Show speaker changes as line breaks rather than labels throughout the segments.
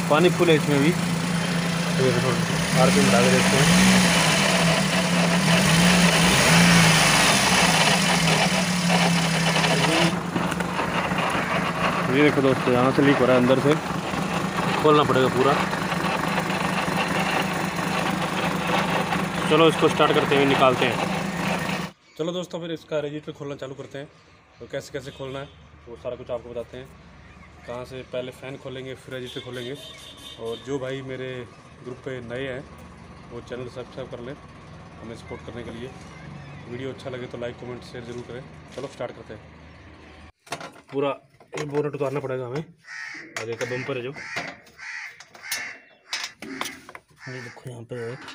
पानी फुल है इसमें भी। आरपीएम बढ़ा के देखते हैं। ये देखो दोस्तों, यहाँ से लीक हो रहा है, अंदर से खोलना पड़ेगा पूरा। चलो इसको स्टार्ट करते हैं, निकालते हैं। चलो दोस्तों फिर इसका रेडिएटर खोलना चालू करते हैं। तो कैसे कैसे खोलना है वो सारा कुछ आपको बताते हैं। कहाँ से पहले फ़ैन खोलेंगे, फिर रेडिएटर खोलेंगे। और जो भाई मेरे ग्रुप पे नए हैं वो चैनल सब्सक्राइब कर लें हमें सपोर्ट करने के लिए। वीडियो अच्छा लगे तो लाइक कमेंट शेयर ज़रूर करें। चलो स्टार्ट करते हैं। पूरा ये बोनट उतारना पड़ेगा हमें, आगे का बम्पर है जो, ये देखो यहाँ पे है।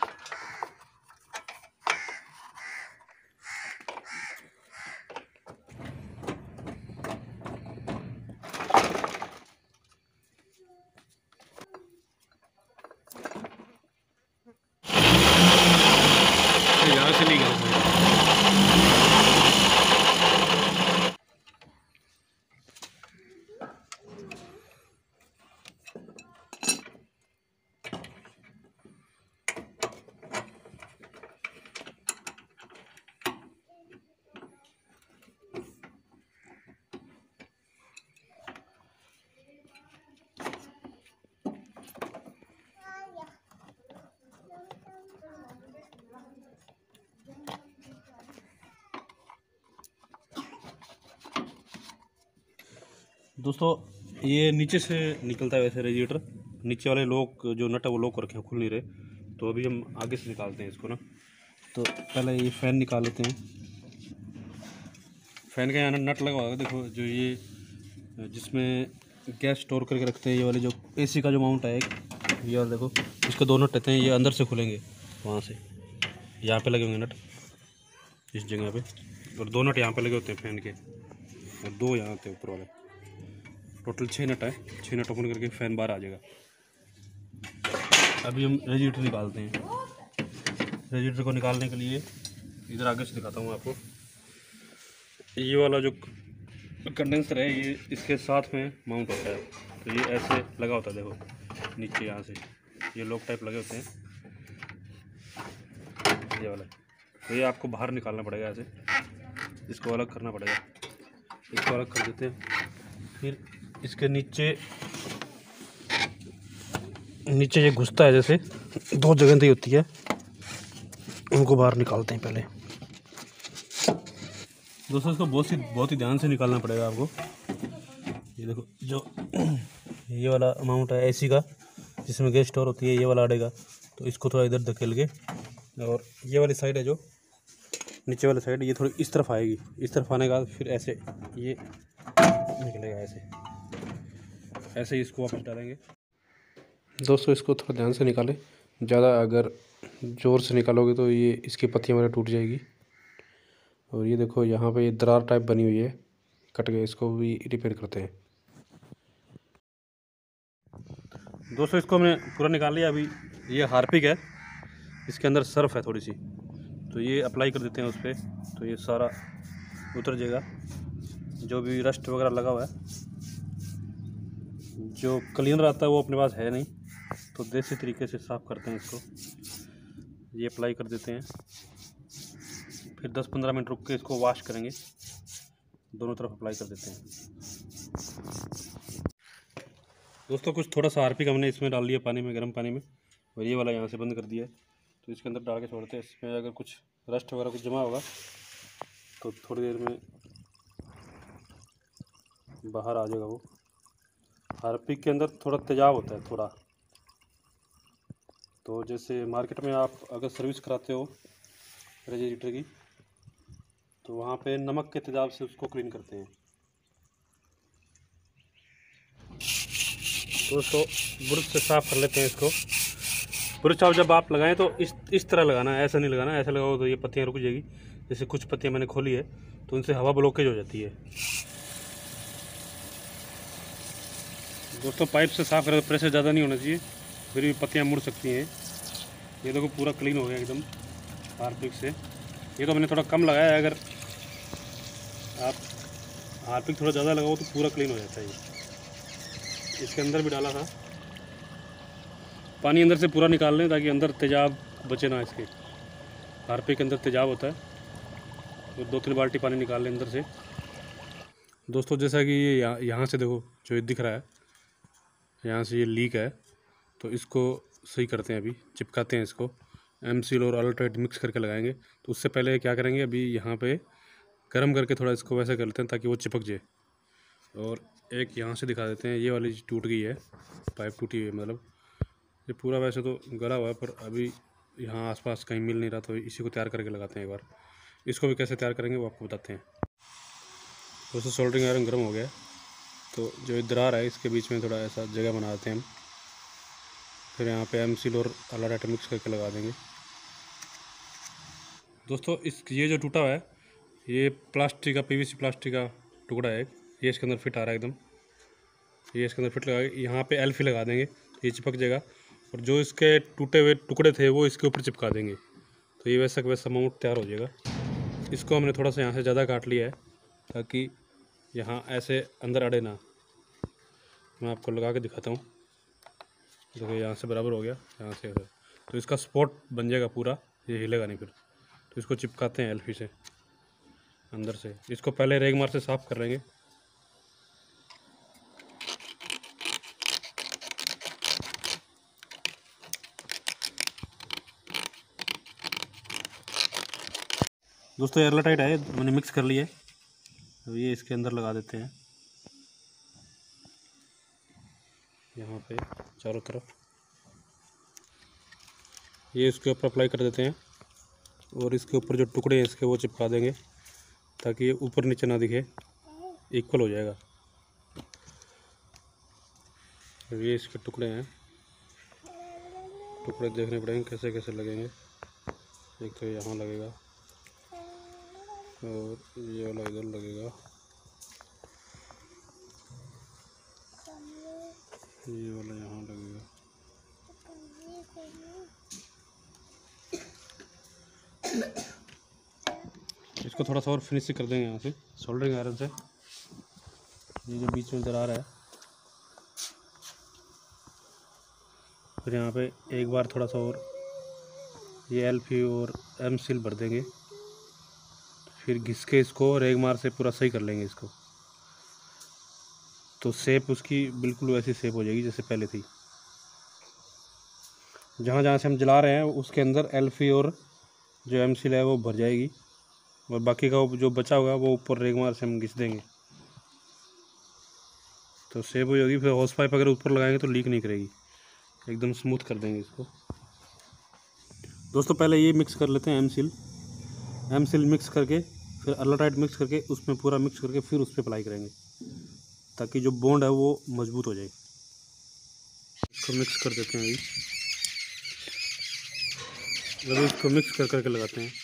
यहाँ से नहीं गया। दोस्तों ये नीचे से निकलता है वैसे रेडिएटर, नीचे वाले लॉक जो नट है वो लॉक कर रखे हैं, खुल नहीं रहे। तो अभी हम आगे से निकालते हैं इसको ना। तो पहले ये फ़ैन निकाल लेते हैं। फ़ैन का यहाँ नट लगा हुआ है, देखो जो ये जिसमें गैस स्टोर करके रखते हैं, ये वाले जो एसी का जो माउंट है एक, ये वाला देखो, इसके दो नट रहते हैं, ये अंदर से खुलेंगे वहाँ से। यहाँ पे लगे होंगे नट इस जगह पे, और दो नट यहाँ पे लगे होते हैं फ़ैन के, और दो यहाँ होते हैं ऊपर वाले। टोटल 6 नट है, 6 नट ओपन करके फ़ैन बाहर आ जाएगा। अभी हम रेडिएटर निकालते हैं। रेडिएटर को निकालने के लिए इधर आगे से दिखाता हूँ आपको। ये वाला जो कंडेंसर है ये इसके साथ में माउंट होता है। तो ये ऐसे लगा होता है, देखो नीचे यहाँ से ये लॉक टाइप लगे होते हैं, ये वाला। तो ये आपको बाहर निकालना पड़ेगा, ऐसे इसको अलग करना पड़ेगा। इसको अलग कर देते हैं। फिर इसके नीचे ये घुसता है, जैसे दो जगह दी होती है, उनको बाहर निकालते हैं पहले। दोस्तों इसको बहुत ही ध्यान से निकालना पड़ेगा आपको। ये देखो जो ये वाला अमाउंट है एसी का, जिसमें गैस स्टोर होती है, ये वाला अड़ेगा। तो इसको थोड़ा इधर धकेल के, और ये वाली साइड है जो नीचे वाली साइड, ये थोड़ी इस तरफ आएगी। इस तरफ आने के बाद फिर ऐसे ये निकलेगा, ऐसे ही इसको वापस डालेंगे। दोस्तों इसको थोड़ा ध्यान से निकालें, ज़्यादा अगर ज़ोर से निकालोगे तो ये इसकी पत्तियाँ वगैरह टूट जाएगी। और ये देखो यहाँ पे ये दरार टाइप बनी हुई है, कट गए, इसको भी रिपेयर करते हैं। दोस्तों इसको हमने पूरा निकाल लिया। अभी ये हार्पिक है, इसके अंदर सर्फ है थोड़ी सी, तो ये अप्लाई कर देते हैं उस पर। तो ये सारा उतर जाएगा, जो भी रस्ट वगैरह लगा हुआ है। जो क्लीनर आता है वो अपने पास है नहीं, तो देसी तरीके से साफ़ करते हैं इसको। ये अप्लाई कर देते हैं, फिर 10-15 मिनट रुक के इसको वॉश करेंगे, दोनों तरफ अप्लाई कर देते हैं। दोस्तों कुछ थोड़ा सा हार्पिक हमने इसमें डाल दिया पानी में, गर्म पानी में, और ये वाला यहाँ से बंद कर दिया है। तो इसके अंदर डाल के छोड़ते हैं। इसमें अगर कुछ रस्ट वगैरह कुछ जमा होगा तो थोड़ी देर में बाहर आ जाएगा वो। हार्पिक के अंदर थोड़ा तेजाब होता है थोड़ा, तो जैसे मार्केट में आप अगर सर्विस कराते हो रेडिएटर की, तो वहाँ पे नमक के तेजाब से उसको क्लीन करते हैं। दोस्तों ब्रश से साफ़ कर लेते हैं इसको। ब्रश आप जब आप लगाएं तो इस तरह लगाना है, ऐसा नहीं लगाना। ऐसा लगाओ तो ये पत्तियाँ रुक जाएगी। जैसे कुछ पत्तियाँ मैंने खोली है तो उनसे हवा ब्लॉकेज हो जाती है। दोस्तों पाइप से साफ़ करें तो प्रेशर ज़्यादा नहीं होना चाहिए, फिर भी पत्तियाँ मुड़ सकती हैं। ये देखो पूरा क्लीन हो गया एकदम हार्पिक से। ये तो मैंने थोड़ा कम लगाया है, अगर आप हार्पिक थोड़ा ज़्यादा लगाओ तो पूरा क्लीन हो जाता है। ये इसके अंदर भी डाला था, पानी अंदर से पूरा निकाल लें ताकि अंदर तेजाब बचे ना इसके। हारपे के अंदर तेजाब होता है, तो 2-3 बाल्टी पानी निकाल लें अंदर से। दोस्तों जैसा कि ये यहाँ से देखो जो ये दिख रहा है, यहाँ से ये लीक है, तो इसको सही करते हैं। अभी चिपकाते हैं इसको, एम-सील और अल्ट्राटेट मिक्स करके लगाएंगे। तो उससे पहले क्या करेंगे, अभी यहाँ पे गर्म करके थोड़ा इसको वैसे कर लेते हैं ताकि वो चिपक जाए। और एक यहाँ से दिखा देते हैं, ये वाली टूट गई है, पाइप टूटी हुई है, मतलब ये पूरा वैसे तो गला हुआ है, पर अभी यहाँ आसपास कहीं मिल नहीं रहा, तो इसी को तैयार करके लगाते हैं एक बार। इसको भी कैसे तैयार करेंगे वो आपको बताते हैं। दोस्तों सोल्डरिंग आयरन गर्म हो गया, तो जो दरार है इसके बीच में थोड़ा ऐसा जगह बना देते हैं हम। फिर यहाँ पे एम-सील और अल्ट्राटेट मिक्स करके लगा देंगे। दोस्तों ये जो टूटा हुआ है, ये प्लास्टिक का, पीवीसी प्लास्टिक का टुकड़ा है, ये इसके अंदर फिट आ रहा है एकदम। ये इसके अंदर फिट लगा के यहाँ पे एल्फी लगा देंगे, ये चिपक जाएगा। और जो इसके टूटे हुए टुकड़े थे वो इसके ऊपर चिपका देंगे, तो ये वैसा का वैसा माउंट तैयार हो जाएगा। इसको हमने थोड़ा सा यहाँ से ज़्यादा काट लिया है ताकि यहाँ ऐसे अंदर अड़े ना। मैं आपको लगा के दिखाता हूँ, देखो यहाँ से बराबर हो गया, यहाँ से ऐसे, तो इसका स्पॉट बन जाएगा पूरा, ये हिलेगा नहीं फिर। तो इसको चिपकाते हैं एल्फी से अंदर से। इसको पहले रेगमार से साफ़ कर लेंगे। दोस्तों एयरटाइट है, मैंने मिक्स कर लिया है। अब ये इसके अंदर लगा देते हैं, यहाँ पे चारों तरफ ये इसके ऊपर अप्लाई कर देते हैं। और इसके ऊपर जो टुकड़े हैं इसके वो चिपका देंगे ताकि ये ऊपर नीचे ना दिखे, इक्वल हो जाएगा। ये इसके टुकड़े हैं, टुकड़े देखने पड़ेंगे कैसे कैसे लगेंगे। एक तो यहाँ लगेगा और ये वाला इधर लगेगा, ये वाला यहाँ लगेगा। इसको थोड़ा सा और फिनिशिंग कर देंगे यहाँ से सोल्डरिंग आयरन से। ये जो बीच में दरार है, फिर यहाँ पे एक बार थोड़ा सा और ये एल्फी और एम-सील भर देंगे। फिर घिस के इसको रेगमार से पूरा सही कर लेंगे इसको, तो शेप उसकी बिल्कुल वैसी शेप हो जाएगी जैसे पहले थी। जहाँ जहाँ से हम जला रहे हैं उसके अंदर एल्फी और जो एम-सील है वो भर जाएगी, और बाकी का जो बचा होगा वो ऊपर रेगमार से हम घिस देंगे, तो शेप हो जाएगी। फिर हॉस पाइप अगर ऊपर लगाएंगे तो लीक नहीं करेगी, एकदम स्मूथ कर देंगे इसको। दोस्तों पहले ये मिक्स कर लेते हैं एम-सील मिक्स करके, फिर अल्ट्राटेट मिक्स करके, उसमें पूरा मिक्स करके फिर उस पर अप्लाई करेंगे ताकि जो बॉन्ड है वो मजबूत हो जाए। इसको मिक्स कर देते हैं अभी इसको मिक्स कर करके लगाते हैं।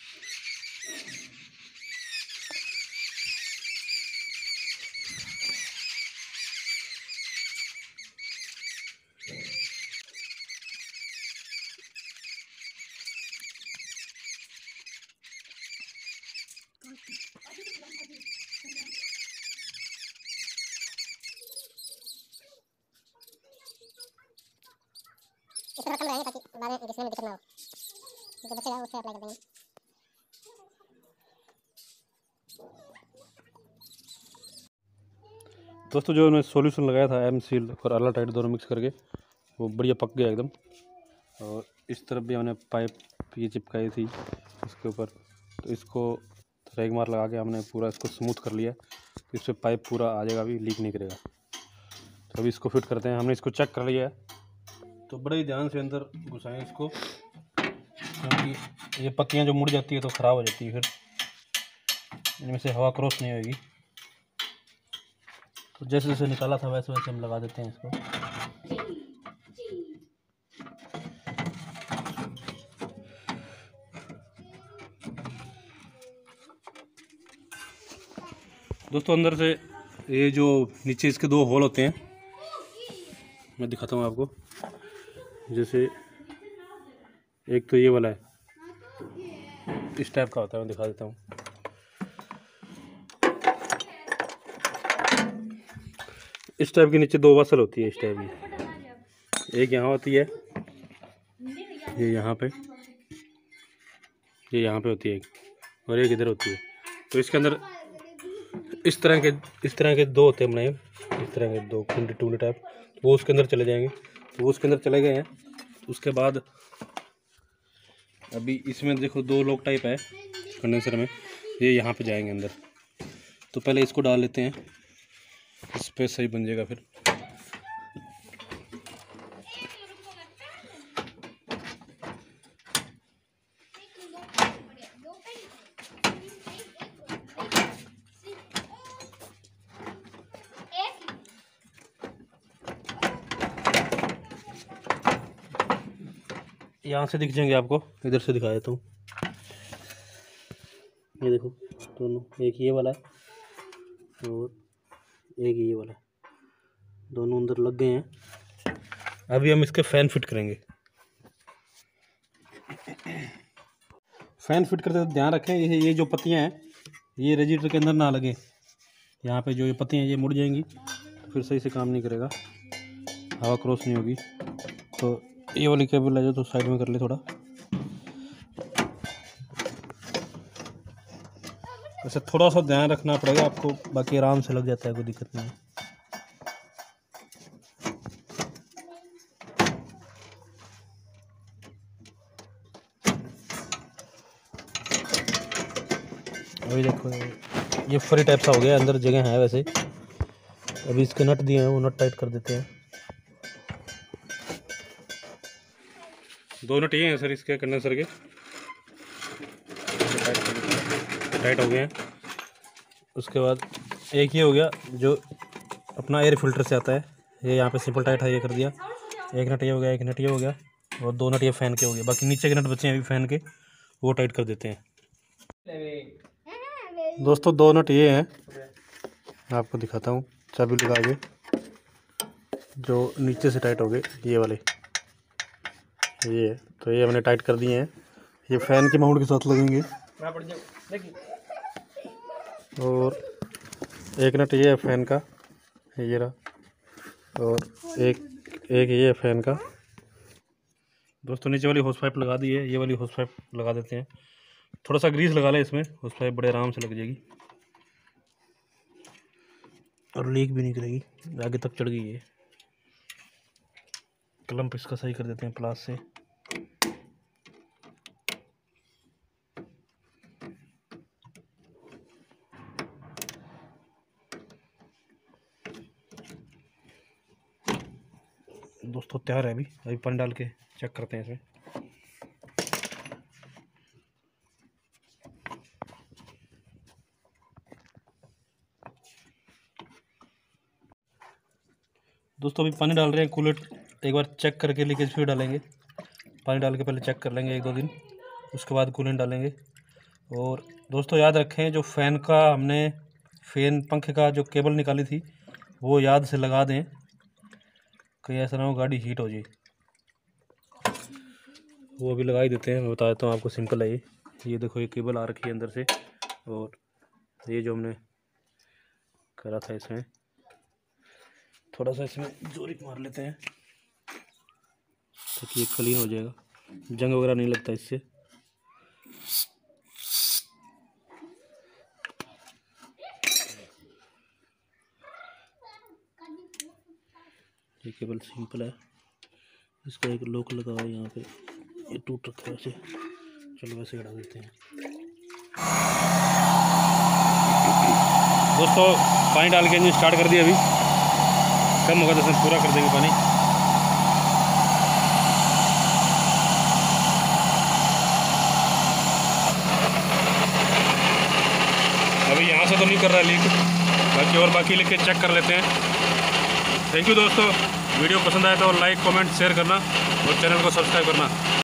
इस तरह कम रहेंगे ताकि बाद में घिसने में दिक्कत ना हो। जो बचेगा उससे अप्लाई कर देंगे।
दोस्तों जो मैं सॉल्यूशन लगाया था एम-सील और अल्ट्राटेट दोनों मिक्स करके, वो बढ़िया पक गया एकदम। और इस तरफ भी हमने पाइप ये चिपकाई थी इसके ऊपर, तो इसको रेगमार लगा के हमने पूरा इसको स्मूथ कर लिया, तो इस पर पाइप पूरा आ जाएगा, अभी लीक नहीं करेगा। तो अभी इसको फिट करते हैं। हमने इसको चेक कर लिया है, तो बड़े ही ध्यान से अंदर घुसाएं इसको, क्योंकि ये पत्तियां जो मुड़ जाती है तो ख़राब हो जाती है, फिर इनमें से हवा क्रॉस नहीं होगी। तो जैसे जैसे निकाला था वैसे वैसे हम लगा देते हैं इसको। दोस्तों अंदर से ये जो नीचे इसके 2 होल होते हैं, मैं दिखाता हूँ आपको। जैसे एक तो ये वाला है, इस टाइप का होता है, मैं दिखा देता हूँ। इस टाइप की नीचे 2 वसल होती है, इस टाइप की। एक यहाँ होती है, ये यहाँ पे, ये यहाँ पे होती है एक, और एक इधर होती है। तो इसके अंदर इस तरह के दो होते हैं बनाए, इस तरह के दो कुंडी टूली टाइप, वो उसके अंदर चले जाएंगे। तो वो उसके अंदर चले गए हैं। उसके बाद अभी इसमें देखो 2 लॉक टाइप है कंडेंसर में, ये यहाँ पे जाएंगे अंदर। तो पहले इसको डाल लेते हैं, इस पर सही बन जाएगा फिर। यहाँ से दिख जाएंगे आपको, इधर से दिखा देता हूँ। ये देखो दोनों, एक ये वाला है और एक ये वाला है, दोनों अंदर लग गए हैं। अभी हम इसके फ़ैन फिट करेंगे। फ़ैन फिट करते तो ध्यान रखें, ये जो पत्तियाँ हैं ये रेजिस्टर के अंदर ना लगे। यहाँ पे जो ये पत्तियाँ ये मुड़ जाएंगी तो फिर सही से काम नहीं करेगा, हवा क्रॉस नहीं होगी। तो ये वाली केबल है जो तो साइड में कर ले थोड़ा। वैसे थोड़ा सा ध्यान रखना पड़ेगा आपको, बाकी आराम से लग जाता है, कोई दिक्कत नहीं है। अभी देखो ये फ्री टाइप सा हो गया, अंदर जगह है वैसे। अभी इसके नट दिए हैं, वो नट टाइट कर देते हैं। 2 नट ये हैं सर इसके कंडेंसर के, टाइट हो गए हैं। उसके बाद एक ये हो गया जो अपना एयर फिल्टर से आता है, ये यहाँ पे सिंपल टाइट है, ये कर दिया। एक नट ये हो गया, एक नट ये हो गया, और 2 नट ये फ़ैन के हो गए। बाकी नीचे के नट बचे हैं अभी फ़ैन के, वो टाइट कर देते हैं। दोस्तों 2 नट ये हैं, आपको दिखाता हूँ चाबी लगा के, जो नीचे से टाइट हो गए ये वाले, ये तो ये हमने टाइट कर दिए हैं। ये फ़ैन के माउंट के साथ लगेंगे। और एक नट ये है फ़ैन का, ये रहा, और एक ये है फ़ैन का। दोस्तों नीचे वाली होस पाइप लगा दी है, ये वाली होस पाइप लगा देते हैं। थोड़ा सा ग्रीस लगा लें इसमें, होस पाइप बड़े आराम से लग जाएगी और लीक भी नहीं करेगी, आगे तक चढ़ गई है। क्लम्प इसका सही कर देते हैं प्लास से। दोस्तों तैयार है, अभी पानी डाल के चेक करते हैं इसमें। दोस्तों अभी पानी डाल रहे हैं, कूलेट एक बार चेक करके लीकेज फिर डालेंगे। पानी डाल के पहले चेक कर लेंगे 1-2 दिन, उसके बाद कूलेंट डालेंगे। और दोस्तों याद रखें, जो फ़ैन का हमने फ़ैन पंखे का जो केबल निकाली थी वो याद से लगा दें, कहीं ऐसा ना हो गाड़ी हीट हो जाए। वो अभी लगा ही देते हैं, मैं बता देता हूँ आपको, सिंपल है ये देखो ये केबल आ रखी है अंदर से, और ये जो हमने करा था इसमें थोड़ा सा इसमें जोरी मार लेते हैं ताकि ये क्लीन हो जाएगा, जंग वगैरह नहीं लगता इससे। ये केबल सिंपल है, इसका एक लॉक लगा हुआ है यहाँ पे, ये टूट रखा है वैसे, चलो वैसे हटा देते हैं। दोस्तों पानी डाल के इंजन स्टार्ट कर दिया, अभी कम होगा तो पूरा कर देंगे पानी। अभी यहाँ से तो नहीं कर रहा लीक, बाकी लिख के चेक कर लेते हैं। थैंक यू दोस्तों, वीडियो पसंद आया तो लाइक कमेंट शेयर करना और चैनल को सब्सक्राइब करना।